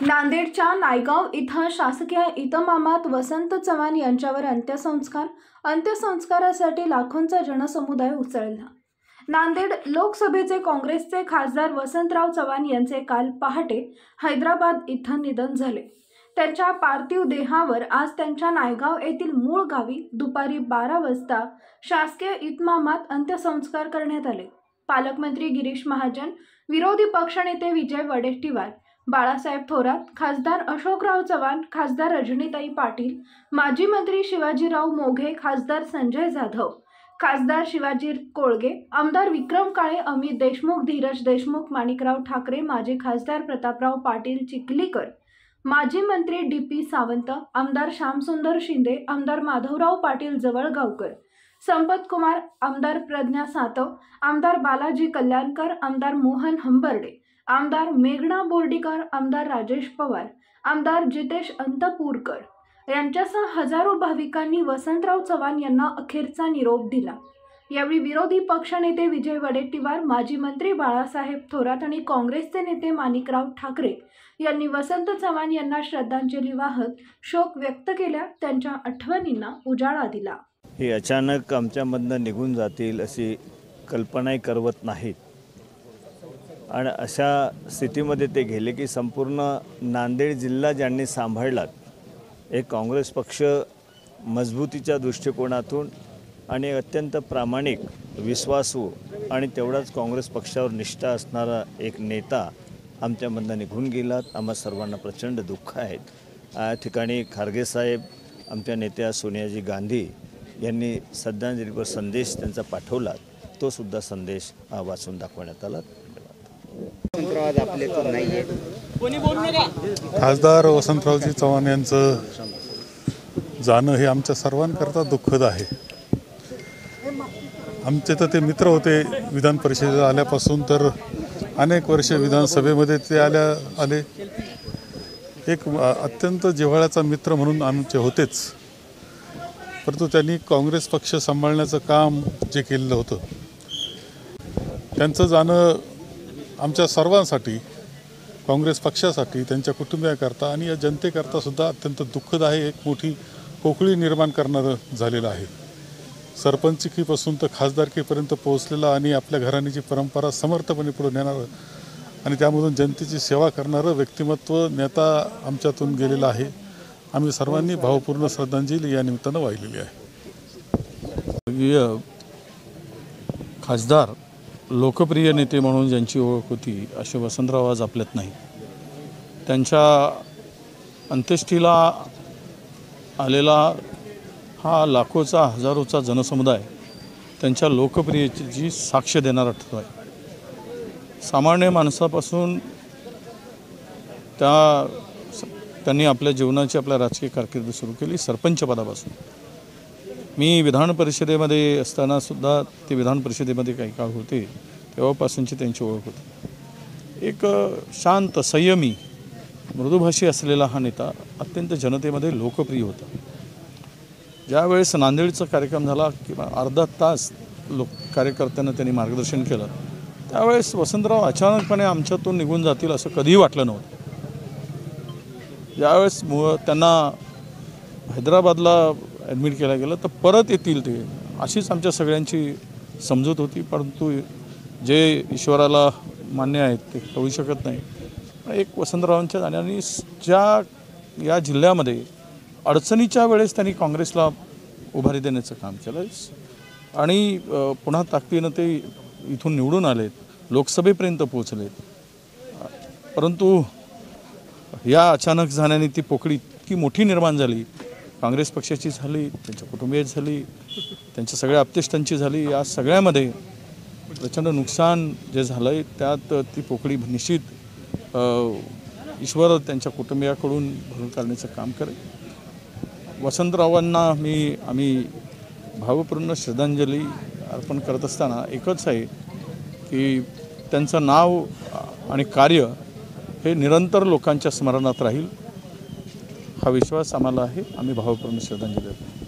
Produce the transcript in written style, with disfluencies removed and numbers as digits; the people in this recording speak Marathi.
नांदेडच्या नायगाव इथं शासकीय इतमामात वसंत चव्हाण यांच्यावर अंत्यसंस्कारासाठी लाखोंचा जनसमुदाय उसळला। नांदेड लोकसभेचे काँग्रेसचे खासदार वसंतराव चव्हाण यांचे काल पहाटे हैदराबाद इथं निधन झाले। त्यांच्या पार्थिव देहावर आज त्यांच्या नायगाव येथील मूळ गावी दुपारी 12 वाजता शासकीय इतमामात अंत्यसंस्कार करण्यात आले। पालकमंत्री गिरीश महाजन, विरोधी पक्षनेते विजय वडेट्टीवार, बाळासाहेब थोरात, खासदार अशोकराव चव्हाण, खासदार रजनीताई पाटील, माजी मंत्री शिवाजीराव मोघे, खासदार संजय जाधव, खासदार शिवाजी कोळगे, आमदार विक्रम काळे, अमित देशमुख, धीरज देशमुख, माणिकराव ठाकरे, माजी खासदार प्रतापराव पाटील चिखलीकर, माजी मंत्री डी.पी. सावंत, आमदार श्यामसुंदर शिंदे, आमदार माधवराव पाटील जवळगावकर, संपत कुमार, आमदार प्रज्ञा सातव, आमदार बालाजी कल्याणकर, आमदार मोहन हंबर्डे, आमदार मेघना बोर्डीकर, आमदार राजेश पवार, आमदार जितेश अंतपूरकर यांच्यासह हजारो भाविकांनी वसंतराव चव्हाण यांना अखेरचा निरोप दिला। यावेळी विरोधी पक्षनेते विजय वडेट्टीवार, माजी मंत्री बाळासाहेब थोरात आणि काँग्रेसचे नेते माणिकराव ठाकरे यांनी वसंत चव्हाण यांना श्रद्धांजली वाहत शोक व्यक्त केला, त्यांच्या आठवणींना उजाळा दिला। हे अचानक आमच्यामधनं निघून जातील अशी कल्पनाही करवत नाहीत आणि अशा स्थितीमध्ये ते गेले की संपूर्ण नांदेड जिल्हा ज्यांनी सांभाळला, एक काँग्रेस पक्ष मजबूतीच्या दृष्टिकोनातून आणि अत्यंत प्रामाणिक, विश्वासू आणि तेवढाच काँग्रेस पक्षावर निष्ठा असणारा एक नेता आमच्यामधनं निघून गेलात। आम्हा सर्वांना प्रचंड दुःख आहे। या ठिकाणी खारगे साहेब, आमच्या नेत्या सोनियाजी गांधी यांनी श्रद्धांजलीपर संदेश त्यांचा पाठवला, तो सुद्धा संदेश वाचून दाखवण्यात आला। खासदार वसंतरावजी चव्हाण यांचं जाणं हे आमच्या सर्वांकरता दुःखद आहे। आमचे तर ते मित्र होते विधान परिषदेत आल्यापासून, तर अनेक वर्षे विधानसभेमध्ये ते आले एक अत्यंत जिव्हाळ्याचा मित्र म्हणून आमचे होतेच। परंतु त्यांनी काँग्रेस पक्ष सांभाळण्याचं काम जे केलेलं होतं, त्यांचं जाणं आमच्या सर्वांसाठी, काँग्रेस पक्षासाठी, त्यांच्या कुटुंबियाकरता आणि या जनतेकरता सुद्धा अत्यंत दुःखद आहे। एक मोठी पोकळी निर्माण करणारं झालेलं आहे। सरपंचिकीपासून तर खासदारकीपर्यंत पोहोचलेला आणि आपल्या घराण्याची परंपरा समर्थपणे पुढे नेणारं आणि त्यामधून जनतेची सेवा करणारं व्यक्तिमत्व, नेता आमच्यातून गेलेला आहे। आम्ही सर्वांनी भावपूर्ण श्रद्धांजली या निमित्तानं वाहिलेली आहे। खासदार, लोकप्रिय नेते म्हणून ज्यांची ओळख होती असे वसंतराव आज आपल्यात नाही। त्यांच्या अंत्येष्टीला आलेला हा लाखोचा, हजारोचा जनसमुदाय त्यांच्या लोकप्रियतेची साक्ष देणारा ठरतो आहे। सामान्य माणसापासून त्यांनी आपल्या जीवनाची, आपल्या राजकीय कारकीर्द सुरू केली सरपंच पदापासून। मी विधान परिषदेमध्ये असताना सुद्धा ते विधान परिषदेमध्ये काही काळ होते, तेव्हापासूनची त्यांची ओळख होती। एक शांत, संयमी, मृदुभाषी असलेला हा नेता अत्यंत जनतेमध्ये लोकप्रिय होता। ज्यावेळेस नांदेडचा कार्यक्रम झाला किंवा अर्धा तास कार्यकर्त्यांना त्यांनी मार्गदर्शन केलं, त्यावेळेस वसंतराव अचानकपणे आमच्यातून निघून जातील असं कधीही वाटलं नव्हतं। ज्यावेळेस त्यांना हैदराबादला ॲडमिट केलं गेलं तर परत येतील ते, अशीच आमच्या सगळ्यांची समजूत होती। परंतु जे ईश्वराला मान्य आहेत ते कळू शकत नाही। एक वसंतरावांच्या जाण्याने या जिल्ह्यामध्ये अडचणीच्या वेळेस त्यांनी काँग्रेसला उभारी देण्याचं काम केलं आणि पुन्हा ताकदीनं ते इथून निवडून आलेत, लोकसभेपर्यंत पोहोचलेत। परंतु या अचानक जाण्याने ती पोकळी इतकी मोठी निर्माण झाली, काँग्रेस पक्षाची झाली, त्यांच्या कुटुंबियाची झाली, त्यांच्या सगळ्या आप्तेष्टांची झाली। या सगळ्यामध्ये प्रचंड नुकसान जे झालं आहे, त्यात ती पोकळी निश्चित ईश्वर त्यांच्या कुटुंबियाकडून भरून काढण्याचं काम करेल। वसंतरावांना आम्ही भावपूर्ण श्रद्धांजली अर्पण करत असताना एकच आहे की त्यांचं नाव आणि कार्य हे निरंतर लोकांच्या स्मरणात राहील, हा विश्वास आम्हाला आहे। आम्ही भावपूर्ण श्रद्धांजली देतो।